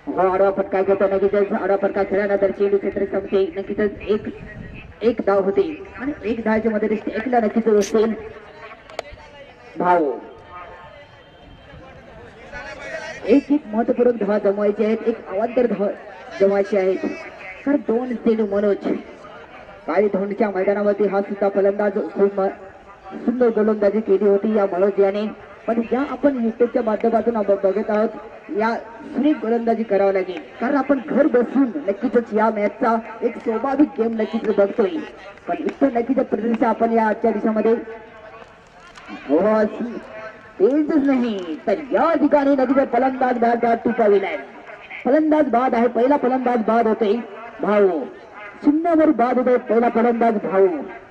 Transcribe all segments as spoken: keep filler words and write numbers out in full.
हा आडवा फटका घेतो नक्कीच. आडवा फटका खेळल्यानंतर चेंडू क्षेत्र संपते. नक्कीच एक एक धाव होते आणि एक धावच्या मध्ये एकला नक्कीच असेल धाव. एक एक महत्वपूर्ण धावा जमवायचे आहेत. एक अवांतर धाव जमवायचे आहेत. तर दोन चेंडू मनोज काळी धोंडच्या मैदानावरती हा सुद्धा फलंदाज खूप सुंदर गोलंदाजी केली होती या मनोज याने. पण या आपण युट्यूबच्या माध्यमातून आपण बघत आहोत या सुरेख गोलंदाजी करावी लागेल. कारण आपण घर बसून नक्कीच या मॅचचा एक स्वाभाविक गेम नक्कीच बघतोय. पण इथं नक्कीच प्रदर्शन आपण या आजच्या दिवसामध्ये तेजच नाही तर या ठिकाणी नक्कीच फलंदाज बाद टिपाविलाय. फलंदाज बाद आहे. पहिला फलंदाज बाद होतोय भाऊ. शून्यावर बाद होतोय पहिला फलंदाज भाऊ.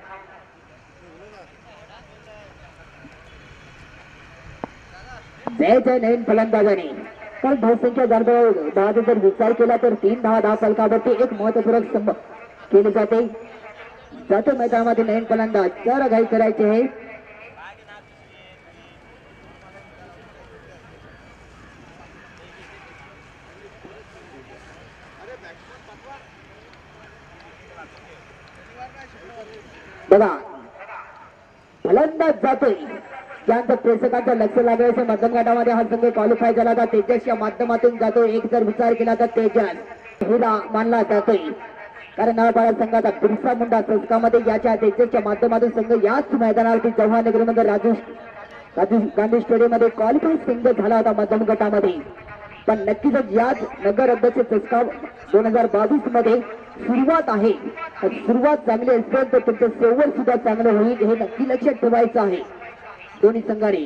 जयच्या नवीन फलंदाजाने तर धावसंख्या दहाचा जर विचार केला तर तीन दहा दहा फलकावरती एक महत्वपूर्ण स्तंभ केले जाते. जातो मैदानामध्ये नवीन फलंदाज चार घाई करायचे आहे. बघा फलंदाज जातोय त्यानंतर प्रेक्षकांचं लक्ष लागल्याचं मध्यम गटामध्ये हा संघ क्वालिफाय झाला होता. तेजसच्या माध्यमातून जातो. एक जर विचार केला तर तेजस हिरा मानला जातोय. कारण नळपाडा संघाचा बिरसा मुंडा संस्कामध्ये याच्या तेजसच्या माध्यमातून संघ याच मैदानावरती जवाहरनगरमध्ये राजू राजीव गांधी स्टेडियम मध्ये क्वालिफाय संघ झाला होता मध्यम गटामध्ये. पण नक्कीच याच नगर अध्यक्ष संस्का दोन हजार बावीस मध्ये सुरुवात आहे. सुरुवात चांगली असेल तर तुमचं शेवट सुद्धा चांगलं होईल हे नक्की लक्षात ठेवायचं आहे दोन्ही संघाने.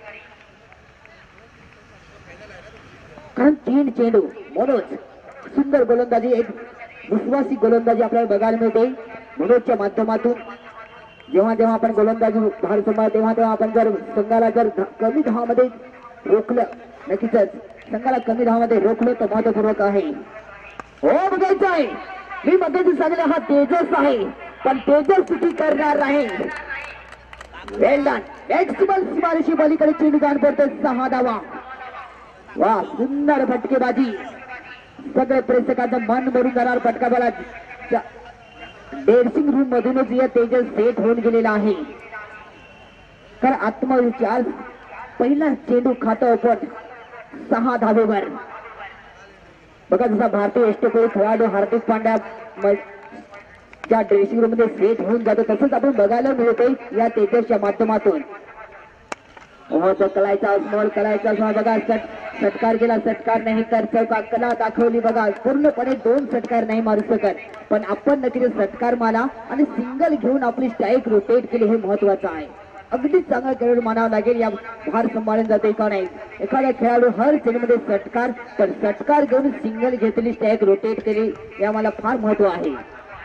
कारण तीन चेंडू मनोज सुंदर गोलंदाजी एक विश्वासी गोलंदाजी आपल्याला बघायला मिळते मनोजच्या माध्यमातून. जेव्हा जेव्हा आपण गोलंदाजी भार सांभाळ तेव्हा तेव्हा आपण जर संघाला जर कमी धावामध्ये रोखलं नक्कीच संघाला कमी धावामध्ये रोखलं तर महत्वपूर्वक आहे. हो बघायचं आहे. मी मगाशी सांगले हा तेजस आहे पण तेजस चुकी करणार नाही. वेल डन. मॅक्सिमल सीमारेषे पलीकडे चेंडू जाण पडतो सहा धावा. वा सुंदर फटकेबाजी. सगळे प्रेक्षकांचं मन भरून जाणार फटकाबाला ड्रेसिंग रूम मधूनच या तेजस सेट होऊन गेलेला आहे. तर आत्मविचार पहिला चेंडू खातो पण सहा धावेवर. बघा जसा भारतीय अष्टपैलू खेळाडू हार्दिक पांड्या ज्या ड्रेसिंग रूम मध्ये सेट होऊन जातो तसंच आपण बघायला मिळतोय या तेजसच्या माध्यमातून. हो तो कलायचा स्मॉल कलायचा स्मॉल बघा षटकार केला. षटकार नाही तर चौका कला दाखवली. बघा पूर्णपणे दोन षटकार नाही मारू शकत पण आपण नक्कीच षटकार मारा आणि सिंगल घेऊन आपली स्ट्राईक रोटेट केली हे महत्वाचं आहे. अगदीच चांगला खेळाडू मानावं लागेल. या भार सांभाळून जाते का नाही. एखादा खेळाडू हर चेंडूमध्ये षटकार तर षटकार घेऊन सिंगल घेतली स्ट्राईक रोटेट केली या मला फार महत्व आहे.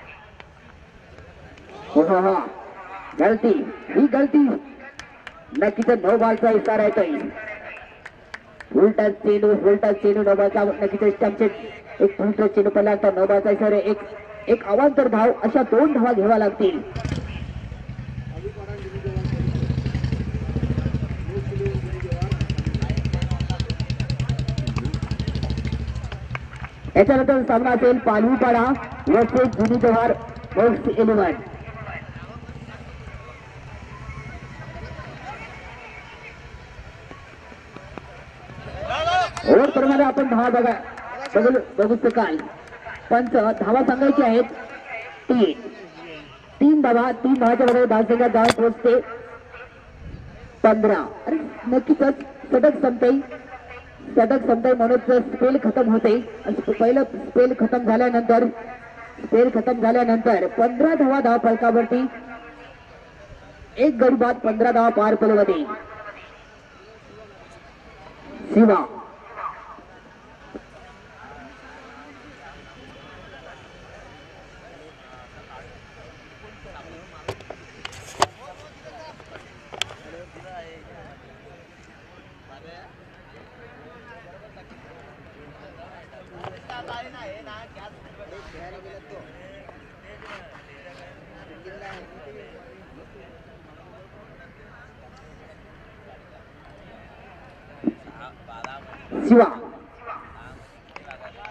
हो हा गलती ही गलती नक्कीच नऊ बॉलचा इशारा येतोय. उलटा चेंडू उलटा चेंडू नऊ बॉलचा नक्कीच स्टंपचे एक उलटा चेंडू पडला तर नऊ बॉलचा इशारा एक एक अवांतर धाव अशा दोन धावा घ्याव्या लागतील. याच्यानंतर सामना असेल पालवीपाडा वर्सेस जुनी जवाहर बॉक्स इलेव्हन. ओव्हर प्रमाणे आपण धावा बघा बघू बघू शकाल. पंच धावा सांगायची आहेत तीन तीन धावा. तीन धावाच्या बरोबर धावसंख्या धावा पोहोचते पंधरा. अरे नक्कीच षटक संपते षटक संपते म्हणून स्पेल खतम होते. पहिलं स्पेल खतम झाल्यानंतर स्पेल खतम झाल्यानंतर पंधरा धावा धावा फलकावरती एक गडी बाद पंधरा धावा पार पडवते. शिवा शिवा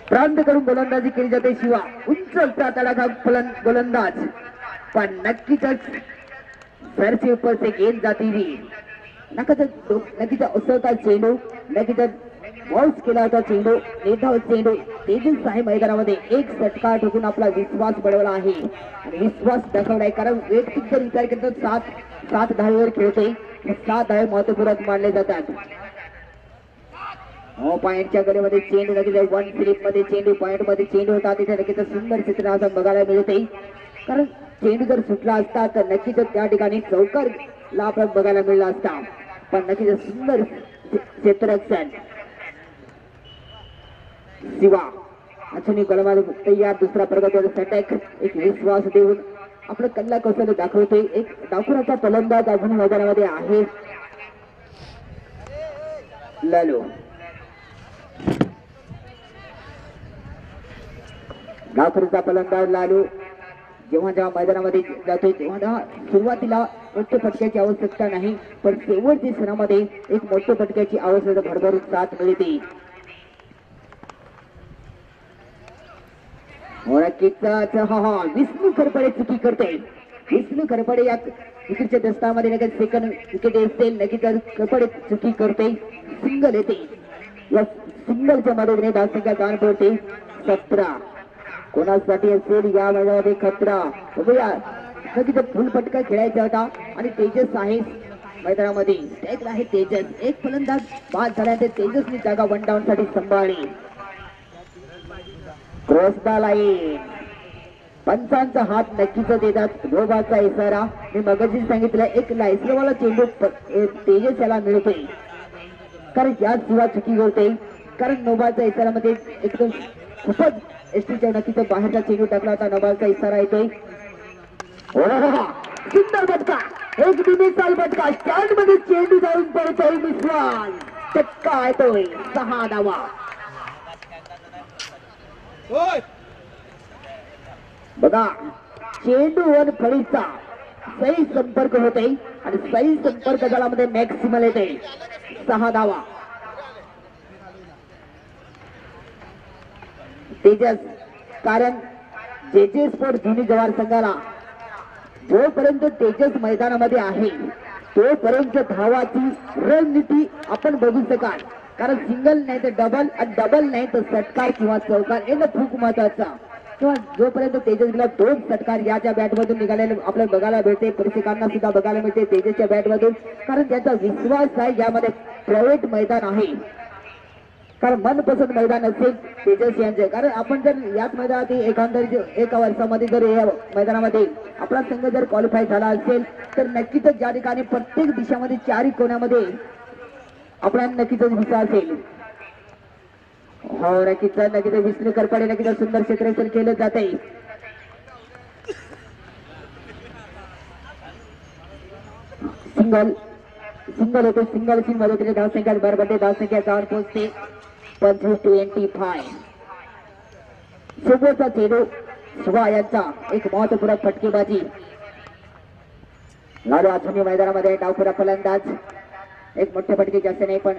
प्रांत करून गोलंदाजी केली जाते. शिवा उंच तडाखा गोलंदाज, पण नक्कीच सरसे उपरचे गेंद जाती नक्कीच नक्कीच उसळता चेंडू, नक्कीच बॉल्स केला होता चेंडू, निर्धाव चेंडू. तेजस आहे मैदानामध्ये एक षटकार ठोकून आपला विश्वास बळवला आहे आणि विश्वास दाखवलाय. कारण वैयक्तिक जर विचार केला तर सात सात धावेवर खेळते, सात धावे महत्वपूर्ण मानले जातात. हो पॉइंटच्या गडीमध्ये चेंडू, नक्कीच वन स्लिप मध्ये चेंडू, पॉइंट मध्ये चेंडू होता. तिथे नक्कीच सुंदर चित्र आज बघायला मिळते. कारण चेंडू जर सुटला असता तर नक्कीच त्या ठिकाणी चौकारला आपण बघायला मिळला असता, पण नक्कीच सुंदर क्षेत्ररक्षण. शिवा अजूनही गोलंदाज तयार, दुसरा प्रगतीचा षटक एक विश्वास देऊन आपलं कल्ला कौशल्य दाखवतोय. एक डाकुराचा फलंदाज अजूनही मैदानामध्ये आहे. लालू डाकुराचा फलंदाज लालू जेव्हा जेव्हा मैदानामध्ये जातोय तेव्हा सुरुवातीला मोठ्या फटक्याची आवश्यकता नाही, पण शेवटच्या क्षणामध्ये एक मोठ्या फटक्याची आवश्यकता भरभरून साथ मिळते. हा हा विष्णू खरपडे चुकी करते. विष्णू खरपडे या विकेटच्या दस्तामध्ये नक्कीच सेकंड विकेट असेल, नक्कीच खरपडे चुकी करते, सिंगल येते. या सिंगलच्या मदतीने धावसंख्या दान पडते सतरा. कोणासाठी असेल या मैदानामध्ये खतरा? बघूया. नक्कीच फुल फटका खेळायचा होता आणि तेजस आहे मैदानामध्ये. स्ट्राईकला आहे तेजस. एक फलंदाज बाद झाल्यानंतर तेजसने जागा वन डाऊन साठी सांभाळली. Cross the line. पंचांचा हात नक्कीच देतात. नोबाचा इशारा मी मगाशी सांगितलं, एक लायसरवाला चेंडू तेजस याला मिळतोय, कारण या शिवा चुकी करते. कारण नोबाचा इशारामध्ये एकदम खूपच एसटीच्या नक्कीच बाहेरचा चेंडू टाकला होता. नोबाचा इशारा येतोय. सुंदर फटका, एक दिनेसाल फटका, स्टँड मध्ये चेंडू जाऊन पडतोय. विश्वास चक्का येतोय. सहा धावा. बघा चेंडूवर फळीचा सही संपर्क होते आणि सही संपर्क दलामध्ये मॅक्सिमल येते. सहा धावा. तेजस, कारण जे जे स्पोर्ट जुनी जवाहर संघाला जोपर्यंत तेजस मैदानामध्ये आहे तोपर्यंत धावाची रणनीती आपण बघू शकाल. कारण सिंगल नाही तर डबल आणि डबल नाही तर षटकार किंवा चौकार हे खूप महत्वाचा. किंवा जोपर्यंत तेजसला दोन षटकार याच्या बॅट मधून निघालेले आपल्याला बघायला मिळते, प्रेक्षकांना सुद्धा बघायला मिळते तेजसच्या बॅट मधून. कारण त्याचा विश्वास आहे यामध्ये प्रायव्हेट मैदान आहे, कारण मनपसंत मैदान असेल तेजस यांचे. कारण आपण जर याच मैदानात एखाद्या एका वर्षामध्ये जर या मैदानामध्ये आपला संघ जर क्वालिफाय झाला असेल तर नक्कीच ज्या ठिकाणी प्रत्येक दिशामध्ये चारही कोण्यामध्ये आपल्याला नक्कीच विश्वास असेल. हो नक्कीच नक्कीच विष्णू करपडे नक्कीच सुंदर क्षेत्ररक्षण केलं जाते. सिंगल सिंगल होते. सिंगल सिंग मध्ये धावसंख्या बरबडे धावसंख्या जाऊन पोहोचते पंचवीस ट्वेंटी फाय. सोबतचा चेंडू शिवा यांचा एक महत्वपूर्ण फटकेबाजी. लाडू अजूनही मैदानामध्ये डावखुरा फलंदाज, एक मोठे फटके जास्त नाही पण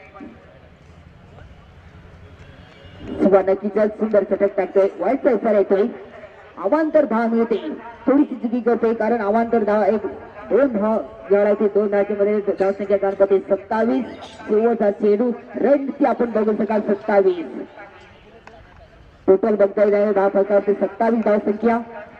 शिवा नक्कीच सुंदर षटक टाकतोय. वाईटचा इशारा येतोय. अवांतर धाव मिळते. थोडीशी चुकी करते कारण अवांतर धाव एक दोन धाव जेवढायचे दोन धावच्या मध्ये धावसंख्या गणपती सत्तावीस. शेवटचा चेंडू रणनीती आपण बघू शकाल सत्तावीस. टोटल बघता येईल दहा फटकावरती सत्तावीस धावसंख्या.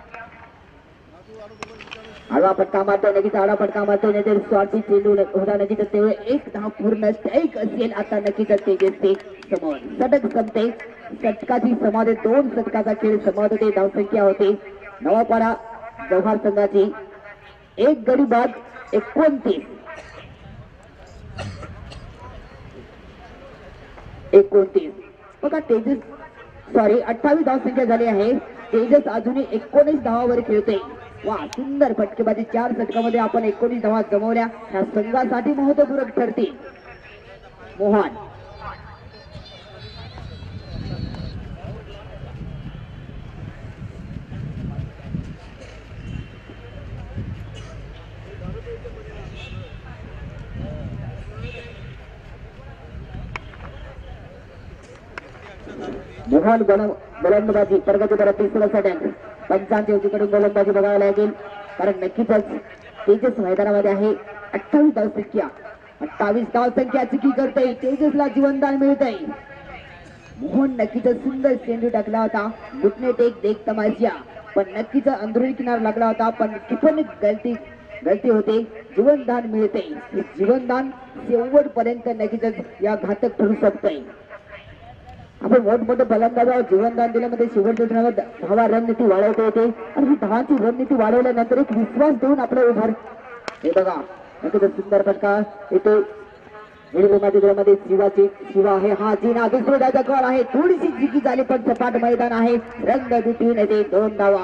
आडवा फटका मारतोय नक्कीच, आडवा फटका मारतोय नाही तर स्वार्थी चेंडू होता नक्कीच तेव्हा एक धाव पूर्ण स्ट्राईक असेल. आता नक्कीच तेजसचे समोर षटक संपते. षटकाची समाधी दोन षटकाचा खेळ समाप्त होते. धावसंख्या होते नवापाडा जव्हार संघाची एक गडी बाद एकोणतीस एकोणतीस. बघा तेजस सॉरी अठ्ठावीस धावसंख्या झाली आहे. तेजस अजूनही एकोणीस धावावर खेळते. वा सुंदर फटकेबाजी. चार षटकामध्ये आपण एकोणीस धावा जमवल्या. ह्या संघासाठी महत्वपूर्ण ठरते. मोहन मोहन गोलंदाजी प्रगती परत तिसरा षटक पंचांच्या उजवीकडून गोलंदाजी बघायला लागेल कारण नक्कीच तेजस मैदानामध्ये आहे. अठ्ठावीस धाव संख्या अठ्ठावीस धाव संख्या चुकी करते तेजसला जीवनदान मिळतंय. मोहन नक्कीच सुंदर चेंडू टाकला होता घुटणे टेक देख तमाशा पण नक्कीच अंदरुनी किनार लागला होता पण टिपण गलती गलती होते जीवनदान मिळते. हे जीवनदान शेवटपर्यंत नक्कीच या घातक ठरू शकतंय. आपण मोठमोठे फलंदाजावर जीवनदान दिल्यामध्ये शेवटच्या धावा रणनीती वाढवता येते आणि ही धावांची रणनीती वाढवल्यानंतर एक विश्वास देऊन आपलं उभार हे बघा नक्कीच सुंदर फटका येतो. मध्ये शिवाची शिवा आहे हा जिना दुसरे धावचा कॉल आहे थोडीशी जिकी झाली पण सपाट मैदान आहे रंग दुटून येते दोन धावा.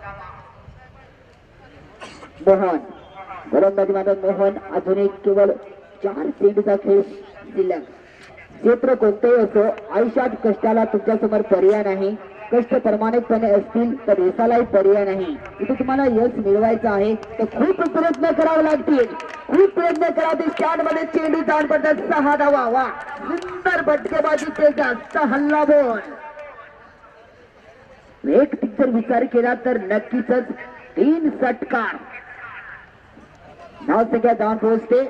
मोहन गोलंदाजी मात्र मोहन अजून एक केवळ चार चेंडूचा खेळ शिल्लक. क्षेत्र कोणतेही असो आयुष्यात कष्टाला तुमच्या समोर पर्याय नाही. कष्ट प्रामाणिकपणे असतील तर यशालाही पर्याय नाही. इथे तुम्हाला यश मिळवायचं आहे तर खूप प्रयत्न करावे लागतील खूप प्रयत्न करावे. स्टँड मध्ये चेंडू जाऊन पडतात सहा धावा वा सुंदर फटकेबाजी तेजस हल्ला बोल. एक जर विचार केला तर नक्कीच तीन षटकार धाव संख्या जाऊन पोहोचते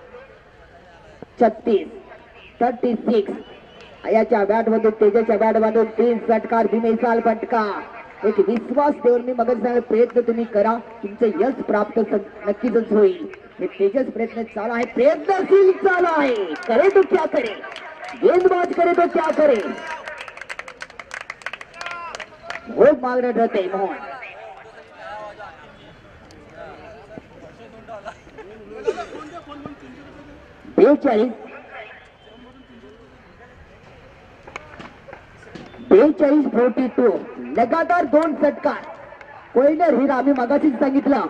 छत्तीस थर्टी सिक्स याच्या बॅट मधून तेजसच्या बॅट मधून तीन षटकार बिनैसाल फटका. एक विश्वास देऊन मी मग प्रयत्न तुम्ही करा तुमचं यश प्राप्त नक्कीच होईल. हे तेजस प्रयत्न चालू आहे प्रयत्नशील चालू आहे करे तो क्या करे गेंदबाज करे तो क्या करे हो मागणं ठरते. मोहन बेचाळीस बेचाळीस फोर्टी टू लगातार दोन षटकार पहिलं हिर आम्ही मगाशीच सांगितलं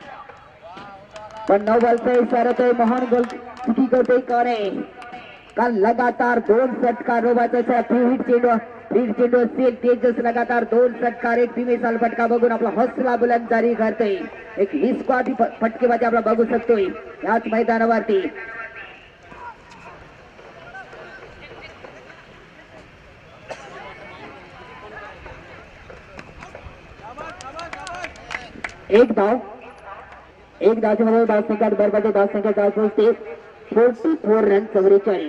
पण नऊ बॉलचा इशारा तो मोहन गोल चुकी करते का नाही काल लगातार दोन षटकार रोबाचा फ्री चेंडू फ्री चेंडू असेल तेजस लगातार दोन षटकार एक बिनैसाल फटका बघून आपला हौसला बुलंद जारी करतोय. एक विस्क्वाटी फटकेबाजी आपला बघू शकतोय याच मैदानावरती. एक धाव एक धावच्या मध्ये धाव संख्या बरोबर धाव संख्या धाव पोहोचते फोर्टी फोर रन चौवेचाळीस.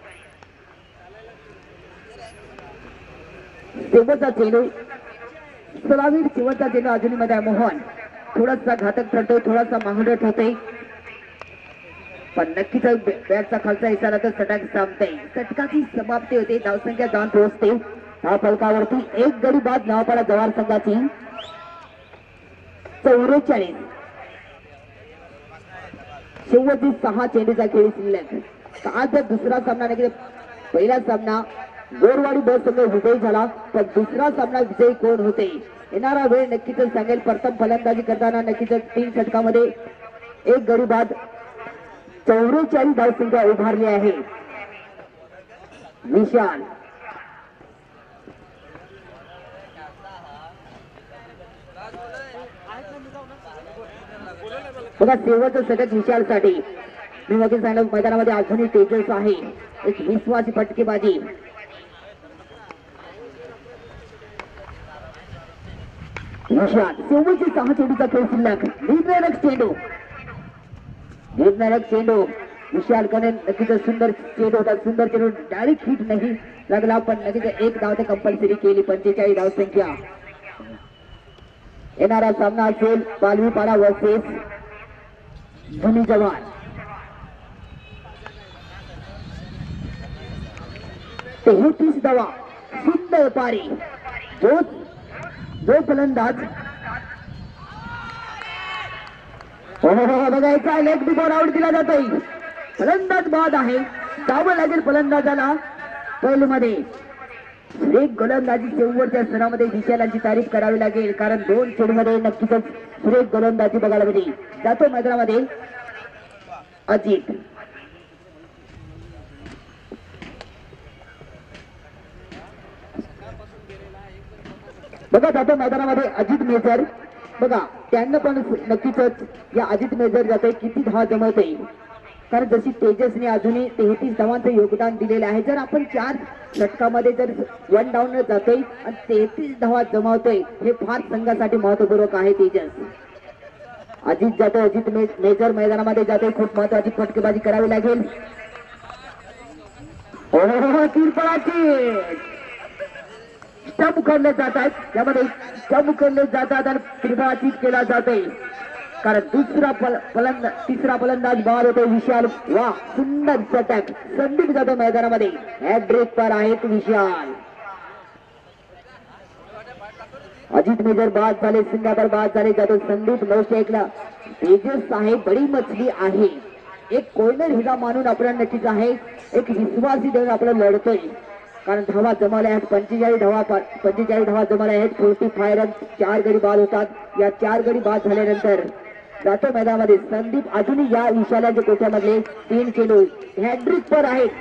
शेवटचा चेंडू सलामीर शेवटचा चेंडू अजूनही मध्ये मोहन थोडासा घातक ठरतोय थोडासा मागडट होतोय पण नक्कीच बॅटचा खालचा इशारा तर षटक संपते षटकाची समाप्ती होते धाव संख्या जाऊन पोहोचते. हा फलकावरती एक गडी बाद नावापाडा जवार संघाची चौवेचाळीस. शेवटची सहा चेंडूचा खेळ शिल्लक. आज दुसरा सामना नक्की पहिला सामना गोरवाडी बस संघ विजयी झाला पण दुसरा सामना विजयी कोण होते येणारा वेळ नक्कीच सांगेल. प्रथम फलंदाजी करताना नक्कीच तीन षटकामध्ये एक गडी बाद चौवेचाळीस धाव संख्या उभारली आहे. विशाल बघा शेवटचं षटक विशालसाठी मी मग सांगितलं मैदानामध्ये अजूनही तेजस आहे एक विश्वासी फटकेबाजी. विशाल शेवटची सहा चेंडूचा खेळ शिल्लक निर्णायक चेंडू निर्णायक चेंडू विशाल कडे नक्कीच सुंदर चेंडू होता सुंदर चेंडू डायरेक्ट हिट नाही लागला पण नक्कीच एक धाव ते कंपल्सरी केली पंचेचाळीस धाव संख्या. येणारा सामना असेल पालवीपाडा वर्सेस धनी जवान. तेहतीस धावा सुंदर पारी जो जो फलंदाज बघायचा लेग बिफोर आउट दिला जातोय फलंदाज बाद आहे जावं लागेल फलंदाजाला पहिल मध्ये. एक गोलंदाजी शेवटच्या सरामध्ये विशालांची तारीफ करावी लागेल कारण दोन चेंडूमध्ये नक्कीच सुरेख गोलंदाजी बघायला मिळेल. जातो मैदानामध्ये अजित बघा जातो मैदानामध्ये अजित मेजर बघा त्यांना पण नक्कीच या अजित मेजर जाते किती धावा जमवते कारण जशी तेजसने अजूनही तेहतीस धावांचं योगदान दिलेलं आहे. जर आपण चार षटकामध्ये जर वन डाऊन जातोय आणि तेहतीस धावा जमावतोय हे फार संघासाठी महत्वपूर्वक आहे. तेजस अजित जातो, अजित मे, मेजर मैदानामध्ये जातोय. खूप महत्वाची फटकेबाजी करावी लागेल. स्टंप उखडले जातात, त्यामध्ये स्टंप उखडले जातात आणि त्रिफळाचीत केला जातोय. कारण दुसरा फलंदाज तिसरा फलंदाज बाद होतो विशाल. वा सुंदर षटक. संदीप जातो मैदानामध्ये. हॅट्रिक पर आहेत विशाल. अजित मेजर बाद झाले, सिंगापूर बाद झाले. जातो संदीप नऊशे एकला. तेजस आहे बडी मछली आहे. एक कोयनर हिरा मानून आपल्याला नक्कीच आहे. एक विश्वासी देऊन आपल्याला लढतोय. कारण धावा जमावल्या आहेत पंचेचाळीस धावा पंचेचाळीस धावा जमावल्या आहेत. Forty five run. चार गडी बाद होतात. या चार गडी बाद झाल्यानंतर जातो मैदानामध्ये संदीप. अजूनही या विशालाच्या कोट्यामधले तीन चेंडू हॅट्रिक पर आहेत.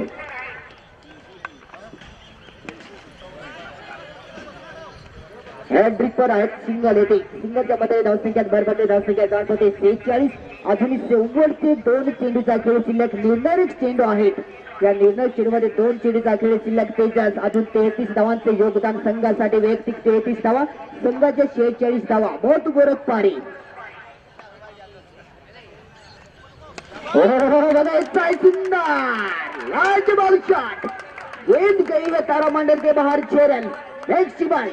हॅट्रिक पर आहेत. सिंगल येते. सिंगलच्या मध्ये धावसंख्यात भर पडते. धावसंख्या गाठ होते सेहेचाळीस. अजूनही शेवटचे दोन चेंडूचा खेळ शिल्लक. निर्णायक चेंडू आहेत. या निर्णायक चेंडूमध्ये दोन चेंडूचा खेळ शिल्लक. तेजस अजून तेहतीस धावांचे योगदान संघासाठी. वैयक्तिक तेहतीस धावा, संघाच्या शेहेचाळीस धावा. बहुत गोरख पारी. लाजवाब शॉट. गेंद गई है तारामंडल के बाहर. छह रन. Next ball.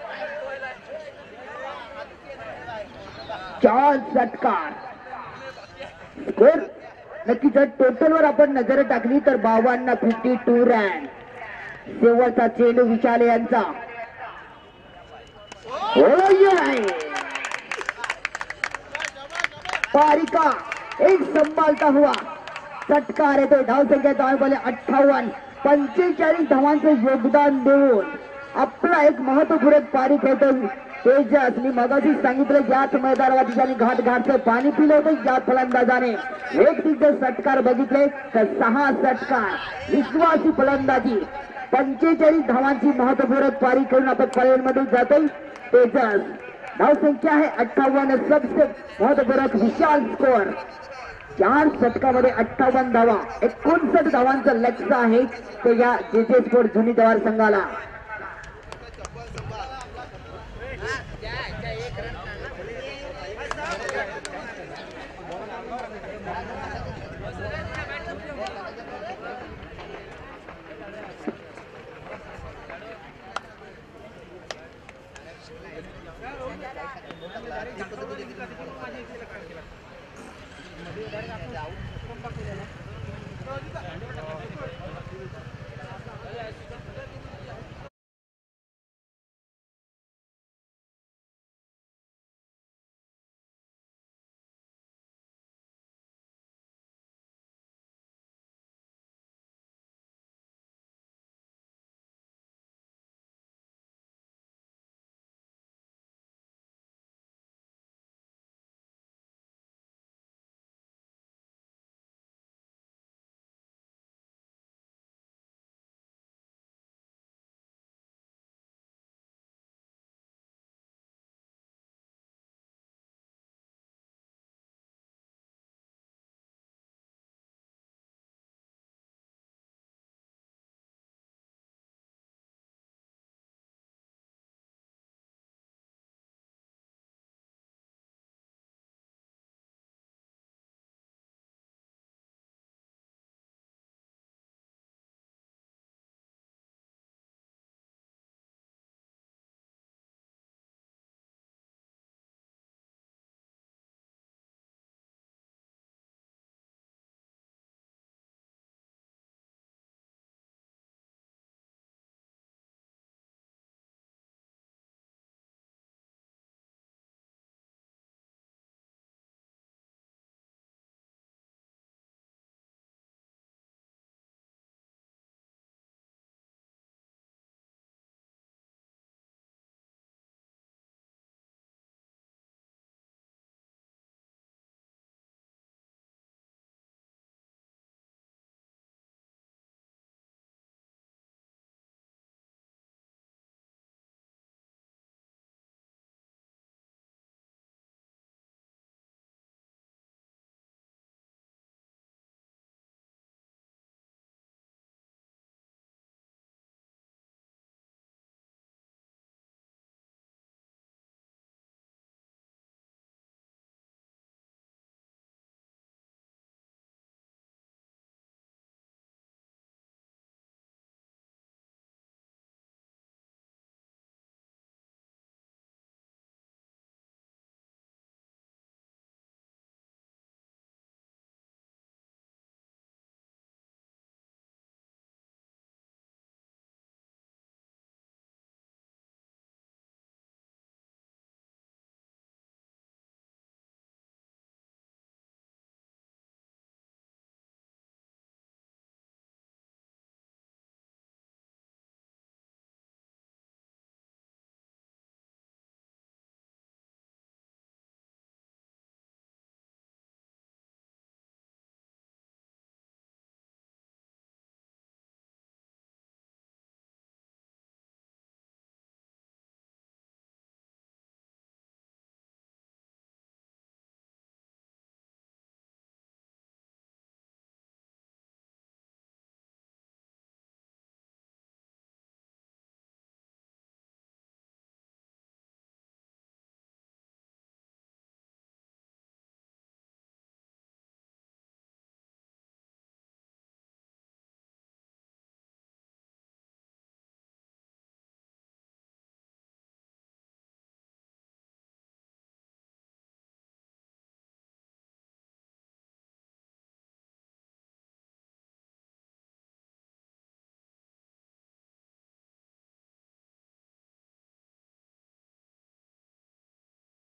चार षटकार. स्कोर नक्की जर टोटल वर आपण नजर टाकली तर बावन्न फिफ्टी टू रन. शेवटचा चेंडू विशाल यांचा. पारिका एक संभालता हुआ षटकार येतोय. धावसंख्या धावले अठ्ठावन्न. पंचेचाळीस धावांचं योगदान देऊन आपला एक महत्वपूर्ण पारी खेळतो तेजस. मी मगाशी सांगितलं याच मैदानावर ज्यांनी घाट घाटचं पाणी पिलं होतं या फलंदाजाने एक जर षटकार बघितले तर सहा षटकार. विश्वासी फलंदाजी. पंचेचाळीस धावांची महत्वपूर्ण पारी करून आपण परेडमध्ये जातोय तेजस. धावसंख्या आहे अठ्ठावन्न. सबसे महत्वपूर्ण विशाल स्कोर. चार षटकामध्ये अठ्ठावन्न धावा. एकोणसठ धावांचं लक्ष्य आहे ते या जे जे स्पोर्ट जुनी जवाहर संघाला.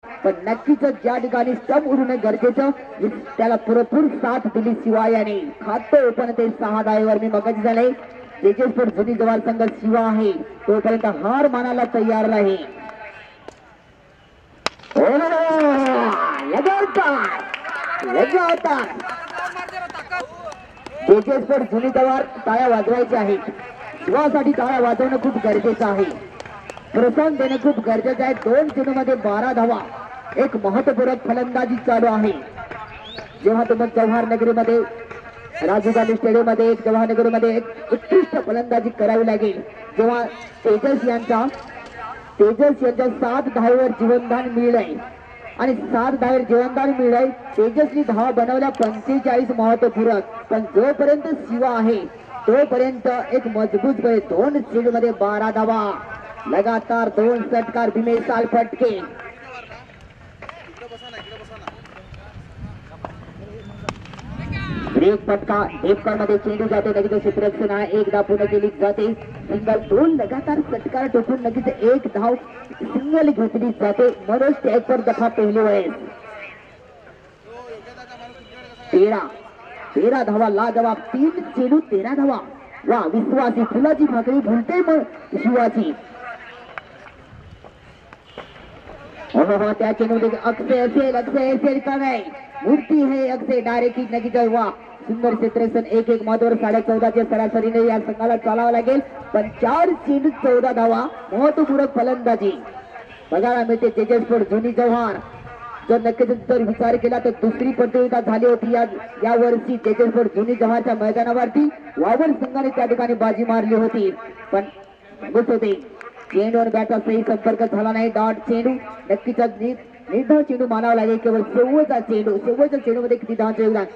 पण नक्कीच ज्या ठिकाणी स्टंप उडवणे गरजेचं त्याला पुरेपूर साथ दिली शिवा याने खातं ओपन ते सहा धावेवर मी मगाची झाले तेजसपूर जुनी जवार संघ शिवा आहे तोपर्यंत हार मानायला तयार नाही. तेजसपूर जुनी जवार टाळ्या वाजवायच्या आहेत. शिवासाठी टाळ्या वाजवणं खूप गरजेचं आहे. प्रोत्साहन देणं खूप गरजेचं आहे. दोन चेंडू मध्ये बारा धावा एक महत्वपूर्ण फलंदाजी चालू आहे. जेव्हा तुम्ही जवाहर नगरीमध्ये राजीव गांधी स्टेडियम मध्ये एक जवाहर नगरीमध्ये एक उत्कृष्ट फलंदाजी करावी लागेल जेव्हा तेजस यांचा तेजस यांच्या सात धावेवर जीवनदान मिळाले आणि सात धावेवर जीवनदान मिळाले. तेजसनी धावा बनवल्या पंचेचाळीस महत्वपूर्ण पण जोपर्यंत शिवा आहे तोपर्यंत एक मजबूत बळ दोन चेंडू मध्ये बारा धावा लगातार दोन षटकार भीमे साल फटके. ब्रेक फटका डेपकर मध्ये चेंडू जाते नक्कीच क्षेत्ररक्षण आहे एकदा पूर्ण केली जाते. सिंगल दोन लगातार षटकार टोकून नक्कीच एक धाव सिंगल घेतली जाते. मनोज टॅगपर दफा पहिली वेळेस तेरा तेरा धावा ला जवाब तीन चेंडू तेरा धावा. वा विश्वासी फुलाची भाकरी भुलते मग शिवाची. हो त्या चेंडू अक्षय असेल अक्षय असेल का नाही मूर्ती है अक्षय डायरेक्ट नक्कीच वा सुंदर क्षेत्ररक्षण एक एक माधवर साडे चौदाच्या सरासरीने या संघाला चालावं लागेल. पण चार चेंडू चौदा धावा महत्वपूर्ण फलंदाजी बघायला मिळते. तेजसपूर जुनी जवाहर जर नक्कीच जर विचार केला तर दुसरी प्रतियोगिता झाली होती या या वर्षी तेजसपूर जुनी जवाहरच्या मैदानावरती वावर संघाने त्या ठिकाणी बाजी मारली होती. पण होते चेंडूवर बॅटचा सही संपर्क झाला नाही. डॉट चेंडू नक्कीच निर्धाव चेंडू मानावा लागेल. केवळ शेवटचा चेंडू शेवटच्या चेंडू मध्ये किती धावांचे योगदान.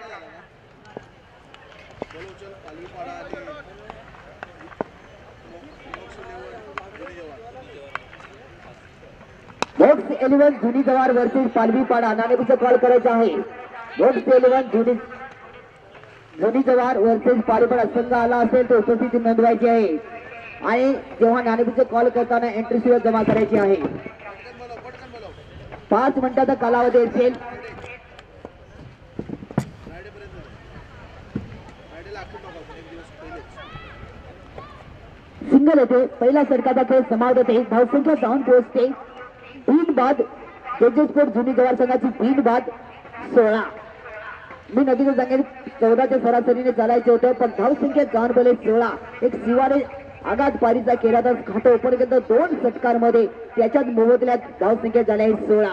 बॉक्स इलेव्हन जुनी जवार वर्सेस पालवी पाडा नाणेफेक कॉल करायचा आहे. बॉक्स इलेव्हन जुनी जुनी जवार वर्सेस पालवी पाडा संघ आला असेल तर उपस्थिती नोंदवायची आहे आणि जेव्हा नाणेफेक कॉल करताना एंट्री फी जमा करायची आहे. पाच मिनिटाचा कालावधी असेल. सिंगल येते पहिला षटकाचा खेळ समाप्त होते. धावसंख्या जाऊन पोहोचते तीन बाद तेजसपूर जुनी जवार संघाची तीन बाद सोळा. मी नक्कीच सांगेन चौदाच्या सरासरीने चालायचे होते पण धावसंख्या जाऊन बोले सोळा. एक शिवाने आघात पारीचा केला तर खातं ओपन केलं दोन षटकार मध्ये त्याच्यात मोबदल्यात धावसंख्या झाल्या सोळा.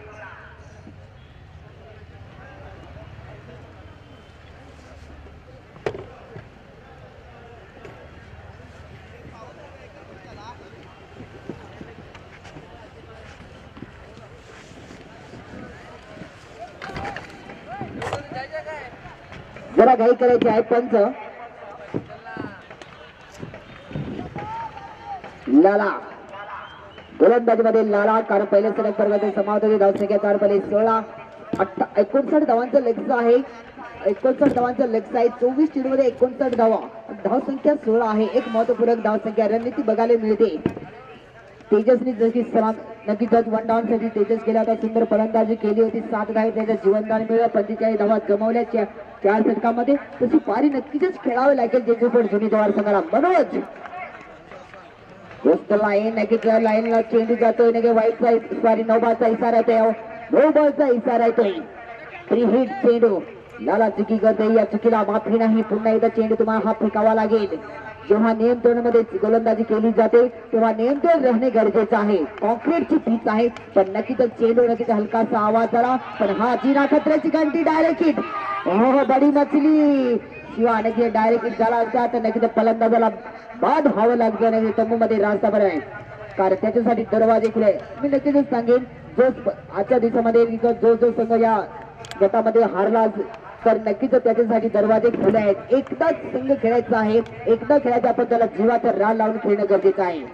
जरा घाई करायची आहे. पंच लाला गोलंदाजी मध्ये लाला कारण पहिल्या षटक पर्वाचे समाप्त होते. धावसंख्या चार पहिले सोळा एकोणसाठ धावांचं लेग्स आहे. एकोणसाठ धावांचं लेग्स आहे. चोवीस चेंडू मध्ये एकोणसाठ धावा धावसंख्या सोळा आहे. एक महत्वपूर्ण धावसंख्या रणनीती बघायला मिळते. तेजसनी जशी नक्कीच वन डाऊन साठी तेजस गेला होता सुंदर फलंदाजी केली होती. सात धावे त्याच्या जीवनदान मिळालं. पंचेचाळीस धावा गमावल्या चार षटकामध्ये. तशी पारी नक्कीच खेळावी लागेल तेजसपूर जुनी जवार संघाला. मनोज दोस्त लाईन नक्कीच लाईनला चेंडू जातोय नक्की वाईटचा सॉरी नऊ बॉलचा इशारा येतोय. नऊ बॉलचा इशारा येतोय. फ्री हिट चेंडू लाला चुकी करते. या चुकीला माफी नाही. पुन्हा एकदा चेंडू तुम्हाला हा फेकावा लागेल. जेव्हा नियंत्रणामध्ये गोलंदाजी केली जाते तेव्हा नियंत्रण राहणे गरजेचं आहे. कॉन्क्रीटची पीच आहे पण नक्कीच चेंडू नक्कीच हलकासा आवाज आला पण हा जीना खतऱ्याची घंटी डायरेक्ट हिट. हो बडी मछली शिवा नक्की डायरेक्ट हिट झाला असता तर नक्कीच फलंदाजाला बाद व्हावं लागतं नाही. तंबू मध्ये रास्ता बरं आहे कारण त्याच्यासाठी दरवाजे खुले. मी नक्कीच सांगेन जो आजच्या दिवसामध्ये जो जो संघ या गटामध्ये हारला तर नक्कीच त्याच्यासाठी दरवाजे खुले आहेत. एकदाच संघ खेळायचा आहे. एकदा खेळायचं आपण त्याला जीवाचा रान लावून खेळणं गरजेचं आहे.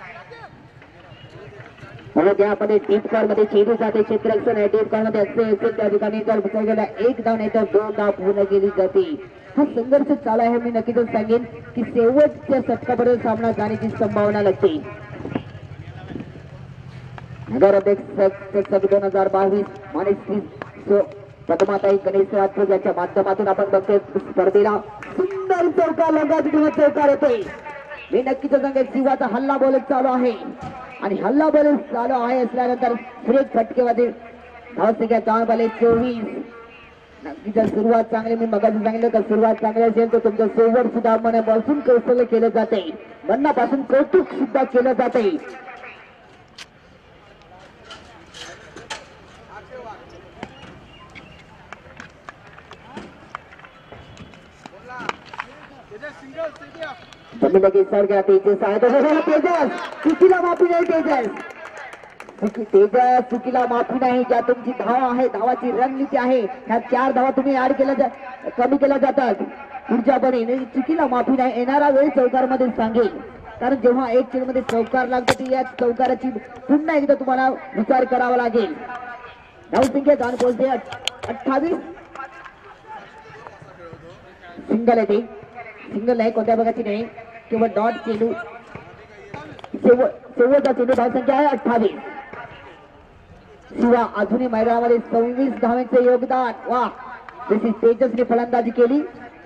म्हणून त्यामध्ये डीप कॉल मध्ये चेंडू जाते. क्षेत्ररक्षण आहे. डीप कॉल मध्ये असे असेल त्या ठिकाणी जर गेला एक धाव नाही तर दोन धाव पूर्ण केली जाते. हा संघर्ष चालू आहे. मी नक्कीच सांगेन की शेवटच्या षटकापर्यंत सामना जाण्याची संभावना लागते. नगराध्यक्ष दोन हजार बावीस माणिक पद्माताई गणेश राठोड यांच्या माध्यमातून आपण बघतोय स्पर्धेला सुंदर चौकार लंगाची चौकार येतोय. मी नक्कीच सांगेन शिवाचा हल्ला बोलत चालू आहे आणि हल्ला बोलत चालू आहे असल्यानंतर सुरेश फटकेवादी धावसंख्या चार बाले चोवीस. नक्कीच सुरुवात चांगली मी मगाशी सांगितलं तर सुरुवात चांगली असेल तर तुमचं सोवर सुद्धा मनापासून कौशल्य केलं जाते, मनापासून कौतुक सुद्धा केलं जाते. जमीन की सर गया तेजस आहे तेजस चुकीला माफी नाही तेजस चुकी तेजस चुकीला माफी नाही. ज्या तुमची धाव आहे धावाची रणनीती आहे ह्या चार धावा तुम्ही ऍड केल्या कमी केल्या जातात पुढच्या पणे चुकीला माफी नाही. येणारा वेळ चौकार मध्ये सांगेल कारण जेव्हा एक खेळ मध्ये चौकार लागतो ती या चौकाराची पुन्हा एकदा तुम्हाला विचार करावा लागेल. धावसंख्या जाण पोहोचते अठ्ठावीस. सिंगल आहे ते सिंगल नाही कोणत्या भागाची नाही किंवा डॉट चेंडू शेवटचा चेंडू धावसंख्या आहे अठ्ठावीस. शिवा अजूनही मैदानामध्ये सव्वीस धावांचे योगदान. वा जशी तेजसने फलंदाजी केली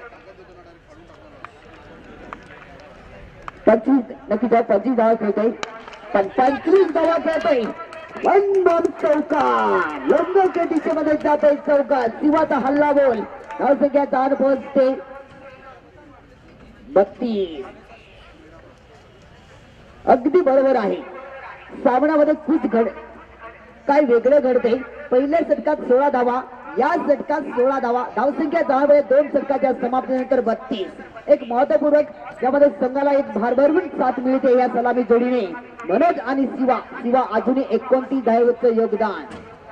पंचवीस नक्की पंचवीस धावा खेळतोय पण पंचवीस धावा खेळतोय वन दोन चौकार लंबच्या दिशेमध्ये जातोय चौकार. शिवाचा हल्ला बोल धावसंख्या चार पोहोचते बत्तीस. अगदी बरोबर आहे. सामन्यामध्ये खूप घड काय वेगळं घडते. पहिल्या षटकात सोळा धावा या षटकात सोळा धावा धावसंख्या दहा दोन षटकाच्या समाप्तीनंतर बत्तीस. एक महत्वपूर्वक यामध्ये संघाला एक भारभरून साथ मिळते या सलामी जोडीने. मनोज आणि शिवा शिवा अजूनही एकोणतीस धावेचं योगदान.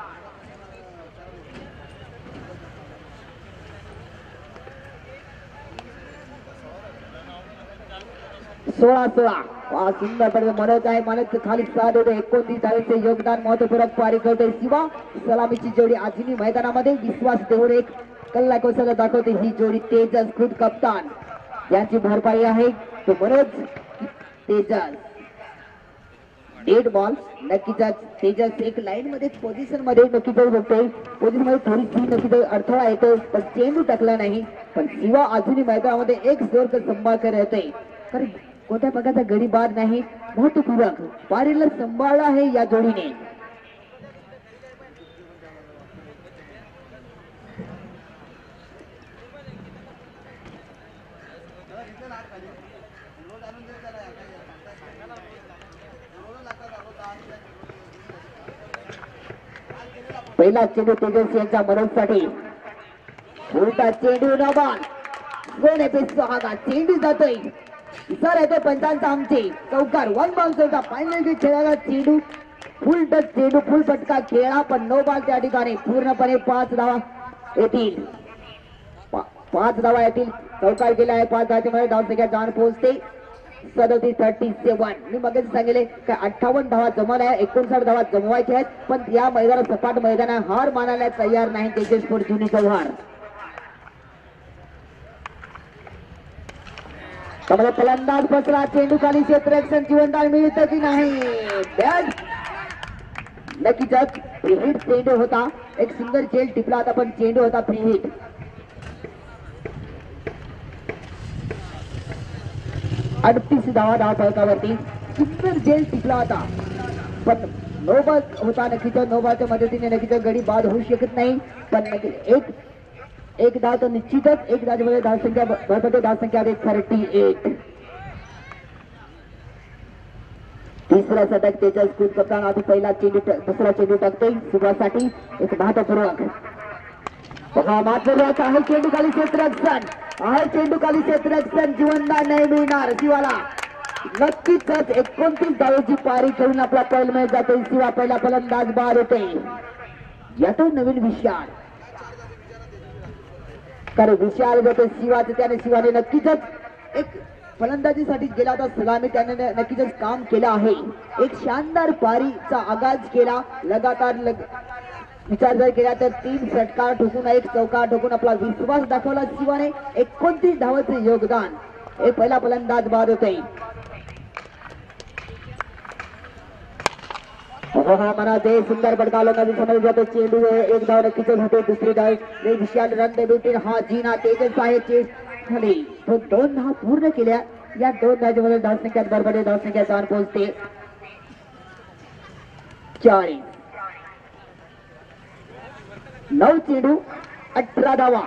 सोळा सोळा सुंदर पडे मनोज आहे मनोज खाली साथ देतो एकोणतीस धावेचे योगदान. महत्वपूर्वक पारी करतोय शिवा. सलामीची जोडी अजूनही मैदानामध्ये विश्वास देऊन एक कल्ला कौशल्य दाखवते ही जोडी. तेजस खुद कप्तान यांची भरपाई आहे तो मनोज तेजस. डेड बॉल नक्कीच तेजस एक लाईन मध्ये पोझिशन मध्ये नक्कीच बघतोय पोझिशन मध्ये थोडीशी नक्कीच अडथळा येतो पण चेंडू टाकला नाही. पण शिवा अजूनही मैदानामध्ये एक जोरदार संभाळ करत येते कारण कोणत्या प्रकारचा गडी बाद नाही. महत्वपूर्वक पारीला सांभाळला आहे या जोडीने. पहिला चेंडू तेजस यांच्या मनोजसाठी उलटा चेंडू नबाल दोन एपिसोड हा चेंडू जातोय सर येते पंचांचा आमचे चौकार वन बाउंस चौकार फायनल खेळायला चेंडू फुल टच चेंडू फुल फटका खेळा पण नो बॉल त्या ठिकाणी पूर्णपणे पाच धावा येतील. पाच धावा येतील चौकार केला आहे पाच धावामध्ये धावसंख्या जाण पोहोचते सदतीस थर्टी सेवन. मी मग सांगितले काय अठ्ठावन्न धावा जमवल्या आहे एकोणसाठ धावा जमवायच्या आहेत पण या मैदानात सपाट मैदानात हार मानायला तयार नाही तेजसपूर जुनी चव्हाण. त्यामुळे फलंदाज बसला चेंडू खाली क्षेत्ररक्षण जीवनदान मिळतं की नाही. नक्कीच प्रीहिट चेंडू होता एक सुंदर चेंड टिपला होता पण चेंडू होता प्रीहिट. अडतीस धावा धाव फलकावरती सुंदर चेंड टिपला होता पण नो बॉल होता. नक्कीच नो बॉलच्या मदतीने नक्कीच गडी बाद होऊ शकत नाही पण नक्कीच एक एक धाव तर निश्चितच एक धाव धावसंख्या भरपटे धावसंख्या आहे थर्टी एट. तिसरा षटक तेजस खुद कप्तान आधी पहिला चेंडू दुसरा चेंडू टाकतोय सुभासाठी एक महत्वपूर्वक बघा महत्वपूर्वक आहे चेंडू खाली क्षेत्ररक्षण आहे चेंडू खाली क्षेत्ररक्षण जीवनदान नाही मिळणार शिवाला. नक्कीच एकोणतीस धावेची पारी खेळून आपला पहिला मॅच जातोय शिवा. पहिला फलंदाज बाद होते यातून नवीन विशाल कारण विशाल जातो शिवाचं त्याने शिवाने नक्कीच एक फलंदाजीसाठी गेला होता सलामी त्याने नक्कीच काम केलं आहे. एक शानदार पारीचा आगाज केला लगातार लग विचार जर केला तर तीन षटकार ठोकून एक चौकार ठोकून आपला विश्वास दाखवला शिवाने. एकोणतीस धावांचे योगदान. एक पहिला फलंदाज बाद होते हवामानाचे सुंदर बडका लोकांनी समोर जातो चेंडू एक धाव नक्कीच होते दुसरी धाव विशाल रन देतील हा जीना तेजस आहे चेस खाली तो दोन धाव पूर्ण केल्या या दोन धावांमध्ये धावसंख्यात बरोबर धावसंख्या जाऊन पोहोचते चाळीस नऊ चेंडू अठरा धावा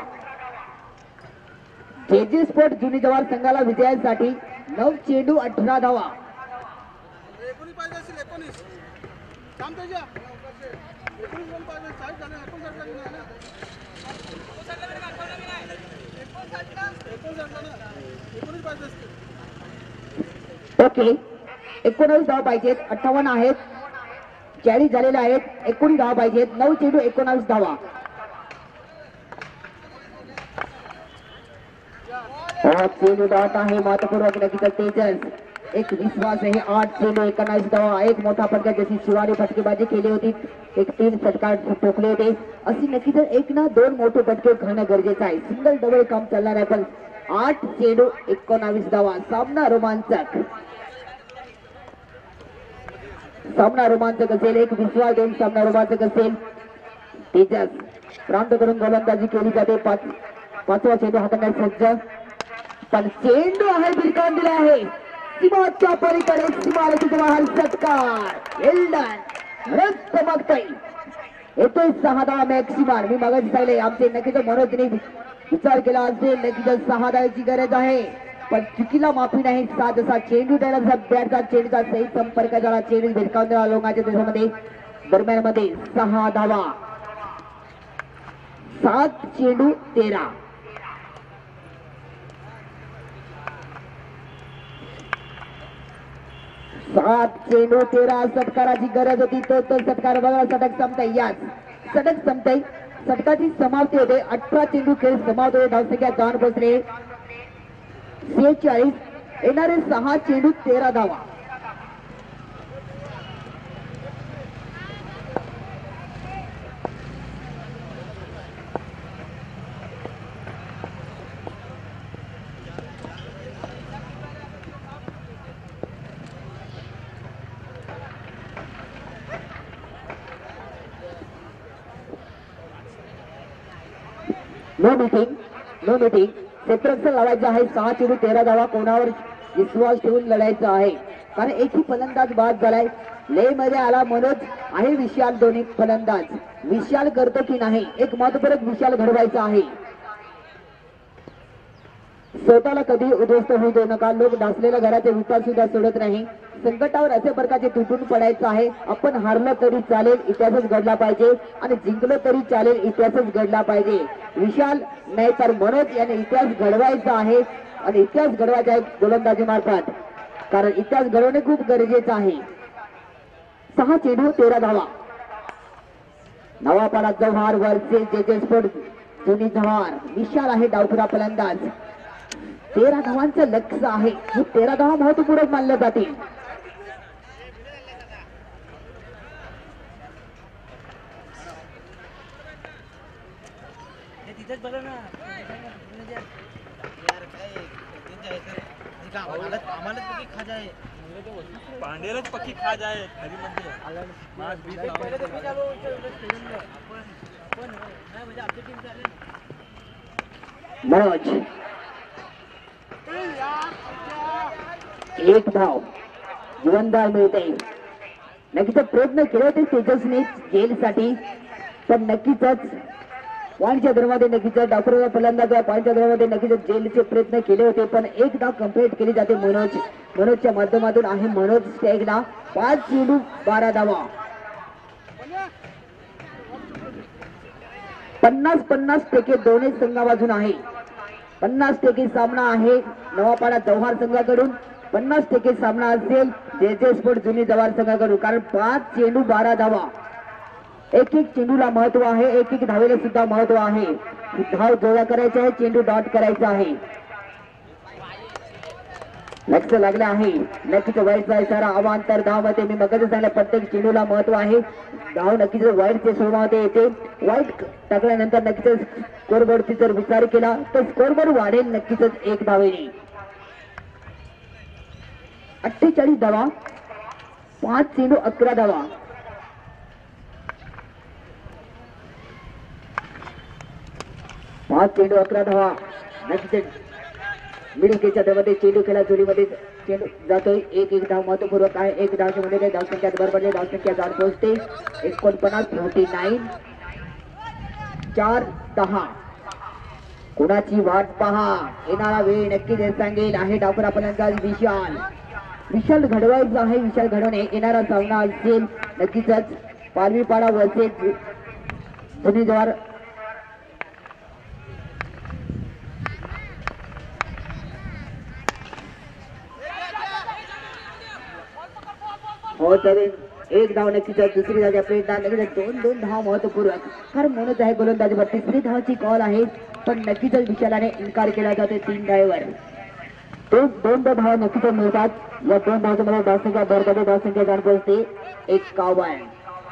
जेजे स्पोर्ट जुनी जवाहर संघाला विजयासाठी नऊ चेंडू अठरा धावा ओके एकोणावीस धावा पाहिजेत अठ्ठावन्न आहेत चाळीस झालेले आहेत एकोणीस धावा पाहिजेत नऊ चेंडू एकोणावीस धावा चेंडू धावत आहे महत्वपूर्ण नक्कीच तेजस एक विश्वास आहे आठ चेंडू एकोणावीस धावा एक मोठा फटका जशी शिवानी फटकेबाजी केली होती एक तीन षटकार ठोकले होते अशी नक्कीच एक ना दोन मोठे फटके खेळणं गरजेचं आहे सिंगल डबल काम चालणार आहे पण आठ चेंडू एकोणावीस धावा सामना रोमांचक सामना रोमांचक असेल एक विश्वास देऊन सामना रोमांचक असेल तेजस प्रांत करून गोलंदाजी केली जाते पाच पाचवा चेंडू हाताळण्यास सज्ज पण चेंडू आहे बिरकावून दिला आहे सीमाच्या पलीकडे सीमालकी जवाहर षटकार एल्डन रस्त मागताय येतोय सहा दहा मॅक्सिमम मी मगाशी सांगले आमचे नक्कीच मनोजने विचार केला असेल नक्कीच सहा दहाची गरज आहे पण चुकीला माफी नाही सात असा चेंडू त्याला बॅटचा चेंडूचा सही संपर्क झाला चेंडू भिरकावून दिला लोकांच्या देशामध्ये दरम्यान मध्ये सहा धावा सात चेंडू तेरा सात चेंडू तेरा षटकाराची गरज होती तो तो षटकार बघा षटक संपताय याच षटक संपताय षटकाची समाप्ती होते अठरा चेंडू खेळ समाप्त होते धावसंख्या जाऊन पोहोचले सेहेचाळीस येणारे सहा चेंडू तेरा धावा नो मीटिंग नो मीटिंग क्षेत्ररक्षण लढायचं आहे सहा चेंडू तेरा धावा कोणावर विश्वास ठेवून लढायचं आहे कारण एकही फलंदाज बाद झालाय ले मध्ये आला मनोज आहे विशाल दोन्ही फलंदाज विशाल करतो की नाही एक महत्वपूर्ण विशाल घडवायचा आहे स्वतःला कधी उद्ध्वस्त होऊ देऊ नका लोक ढासलेल्या घराचे विटा सुद्धा सोडत नाही संकटावर असे प्रकारचे तुटून पडायचं आहे आपण हारलं तरी चालेल इतिहासच घडला पाहिजे आणि जिंकलो तरी चालेल इतिहासच घडला पाहिजे विशाल नाही तर मनोज याने इतिहास घडवायचा आहे आणि इतिहास घडवायचा आहे गोलंदाजी मार्फत कारण इतिहास घडवणे खूप गरजेचं आहे सहा चेंडू तेरा धावा नवापाडा जव्हार वरचे जेजे स्पोर्ट जुनी जव्हार विशाल आहे डावखुरा फलंदाज तेरा धावांचं लक्ष आहे हे तेरा धावा महत्वपूर्ण मानले जातील पांडेरच पक्की खा जाए मनोज एक धाव जीवनदार मिळते नक्कीच प्रयत्न केले होते तेजसने जेलसाठी पण नक्कीच पॉईंटच्या दरम्यान नक्कीच डाकुरा फलंदाज पॉईंटच्या दरम्यान नक्कीच जेलचे प्रयत्न केले होते पण एक धाव कंप्लीट केली जाते मनोज मनोजच्या माध्यमातून आहे मनोज स्टॅगला पाच चेंडू बारा धावा पन्नास पन्नास टक्के दोन्ही संघाबाजून आहे पन्नास टक्के सामना आहे नवापाडा जव्हार संघाकडून पन्नास टक्के सामना असेल जेजे स्पोर्ट जुनी जव्हार संघाकडून कारण पाच चेंडू बारा धावा एक एक चेंडूला महत्व आहे एक एक धावेला सुद्धा महत्व आहे धाव जोडा करायचा आहे चेंडू डॉट करायचा आहे लक्ष लागले आहे नक्कीच वाईटचा इशारा अवांतर धाव मध्ये मी मगच सांगितलं प्रत्येक चेंडूला महत्व आहे धाव नक्कीच वाईटच्या स्वरूपामध्ये येते वाईट टाकल्यानंतर नक्कीच स्कोरबोर्डची जर विचार केला तर स्कोरबोर्ड वाढेल नक्कीच एक धावेने अठ्ठेचाळीस धावा पाच चेंडू अकरा धावा हा चेंडू अकरा धावा नक्कीच मिडविकेटच्या धावामध्ये चेंडू खेळा जोडीमध्ये चेंडू जातोय एक एक धाव महत्वपूर्वक आहे एक धावच्या मध्ये धावसंख्या बरोबर धावसंख्या जाड पोहोचते एकोणपन्नास फोर्टी नाईन चार दहा कुणाची वाट पहा येणारा वेळ नक्कीच हे सांगेल आहे डाकुरा फलंदाज विशाल विशाल घडवायचं आहे विशाल घडवणे येणारा सामना असेल नक्कीच पालवीपाडा वर्सेस जुनी जवार हो चालेल एक धाव नक्कीच दुसरी धाव प्रयत्न नक्कीच दोन दोन धाव महत्वपूर्वक कारण म्हणत आहे गोलंदाजीवर तिसरी धावची कॉल आहे पण नक्कीच विशालाने इन्कार केला जातो तीन धावेवर दोन दोन धाव नक्कीच मिळतात या दोन धावच्या मध्ये धावसंख्या बरोबर धावसंख्या जाण पोहोचते एकावन्न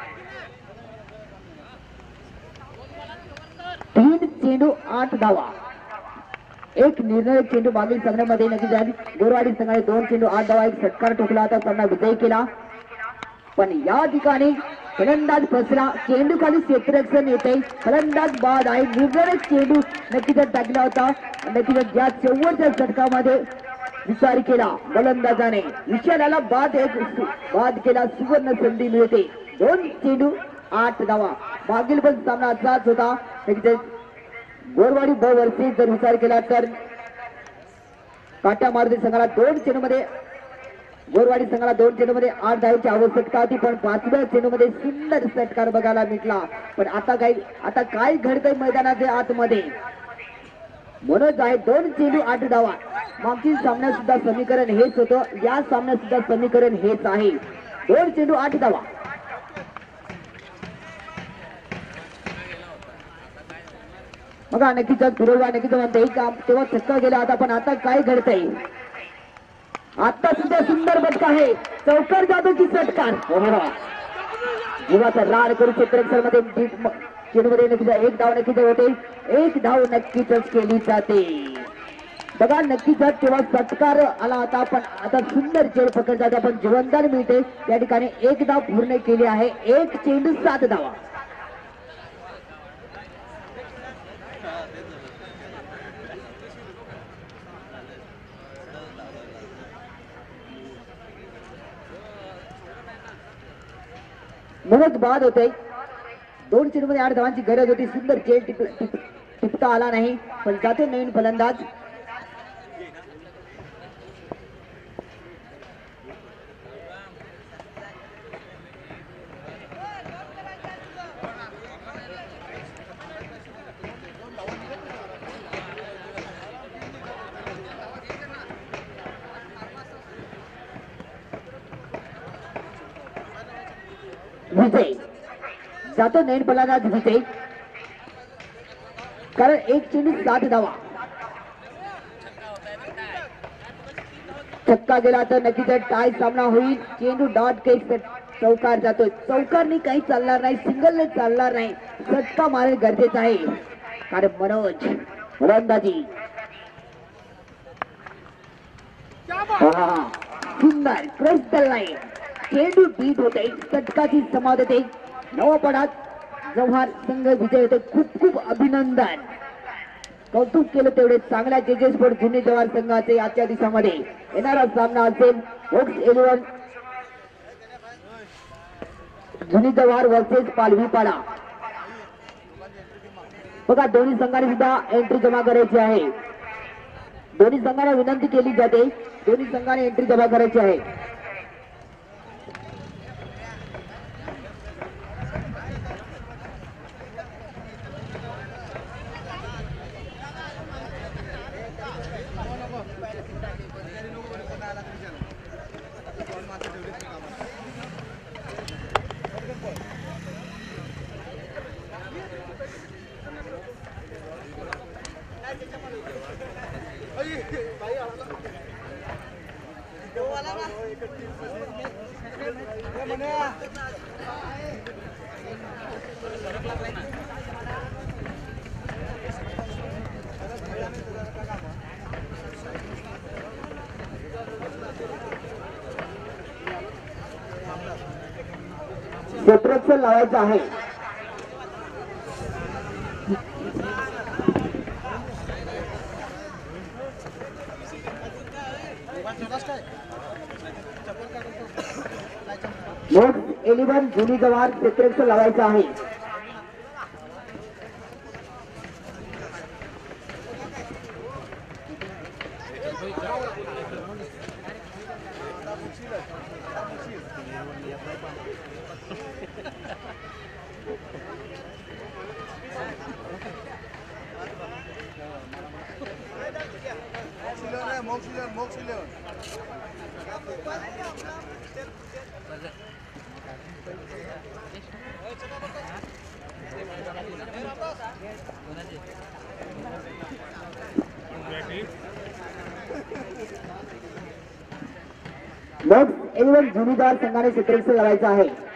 तीन चेंडू आठ धावा एक निर्णायक चेंडू मागील सामन्यामध्ये नक्कीच गोरवाडी संघाने दोन चेंडू आठ धावा एक षटकार ठोकला होता सामना विजयी केला पण या ठिकाणी फलंदाज फसला चेंडू खाली क्षेत्ररक्षण येते फलंदाज बाद आहे निर्णायक चेंडू नक्कीच टाकला होता नक्कीच ज्या शेवटच्या षटकामध्ये विचार केला गोलंदाजाने विशालाला बाद एक बाद केला सुवर्ण संधी मिळते दोन चेंडू आठ धावा मागील पण सामना असाच होता नक्कीच गोरवाडी ब वर्षी जर विचार केला तर काट्या मारुती संघाला दोन चेंडू मध्ये गोरवाडी संघाला दोन चेंडू मध्ये आठ धावेची आवश्यकता होती पण पाचव्या चेंडू मध्ये सुंदर षटकार बघायला मिळाला पण आता काय आता काय घडतंय मैदानाच्या आतमध्ये म्हणूनच आहे दोन चेंडू आठ धावा मागील सामन्यात सुद्धा समीकरण हेच होतं या सामन्यात सुद्धा समीकरण हेच आहे दोन चेंडू आठ धावा बघा नक्कीच पुरवठा नक्कीच म्हणते काम तेव्हा छक्का गेला आता पण आता काय घडतंय आता सुद्धा सुंदर बटका आहे चौकार जातो की षटकार जीवाचा राड करू क्षेत्रक्षर मध्ये चेंडूमध्ये नक्कीच एक धाव नक्कीच होते एक धाव नक्कीच केली जाते बघा नक्कीच तेव्हा षटकार आला होता पण आता सुंदर चेंडू पकड जाते आपण जीवनदान मिळते त्या ठिकाणी एक धाव पूर्ण केली आहे एक चेंडू सात धावा म्हणूनच बाद होते दोन चेंडू मध्ये आठ धावांची गरज होती सुंदर खेळ टिप टिपता आला नाही पण जातो नवीन फलंदाज विजय जातो नैन फलंदाज विजय कारण एक चेंडू सात धावा छक्का गेला तर नक्कीच टाय सामना होईल चेंडू डॉट के चौकार जातोय चौकारने काही चालणार नाही सिंगलने चालणार नाही षटका मारणे गरजेचं आहे कारण मनोज फलंदाजी सुंदर क्रॉस द लाईन चेंडू बीट होते षटकाची समाध होते नवपडात जव्हार संघ विजय होते खूप खूप अभिनंदन कौतुक केलं तेवढे चांगल्या जेजे स्पोर्ट जुने जव्हार संघाचे आजच्या दिवसामध्ये येणारा सामना असेल होक्स इलेव्हन जुनी जव्हार वर्सेस पालवीपाडा बघा दोन्ही संघाने सुद्धा एंट्री जमा करायची आहे दोन्ही संघांना विनंती केली जाते दोन्ही संघाने एंट्री जमा करायची आहे क्षेत्ररक्षण लावायचं आहे मोक्स इलेव्हन जुनी जवान क्षेत्ररक्षण लावायचं आहे. मोक्स इलेव्हन जुनीदार संघाने क्षेत्ररक्षण लावायचं आहे.